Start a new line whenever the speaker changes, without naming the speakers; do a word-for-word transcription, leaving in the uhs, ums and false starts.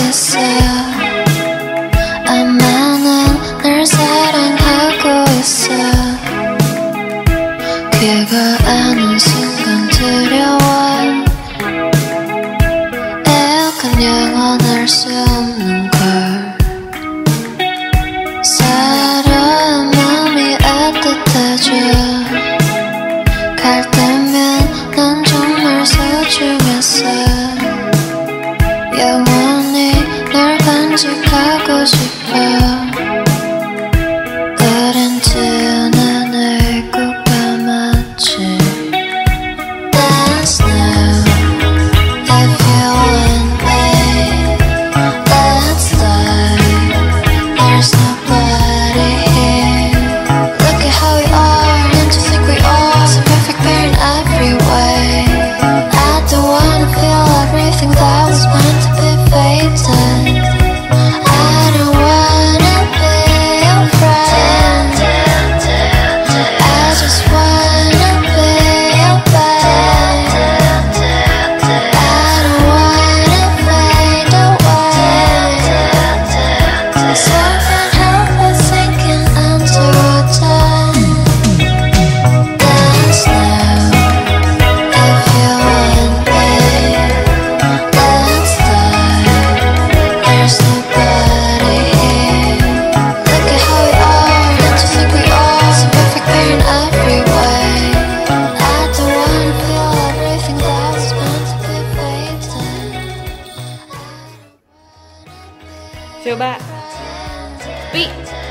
있어. 아마 난 널 사랑하고 있어. 걔가 아는 순간 두려워. 약간 영원할 수 없는 걸. 사려운 마음이 애틋해져. 갈 때면 난 정말 소중했어. 영원히 널 간직하고 싶어. 어린 튀어난 날 꼭 감았지. Dance now if you want me. Let's fly. There's nobody here. Look at how we are, and to think we are so perfect, fair in every way. I don't wanna feel everything that was meant to be faded. I don't wanna be your friend. I just wanna be your babe. I don't wanna fade away. So I can't help but thinking underwater. Dance now if you want me. Let's fly. There's nobody here. Look at how we are, and to think we are so perfect, fair in every way. I don't wanna feel everything that was meant to be faded.
Chào bạn. Beat.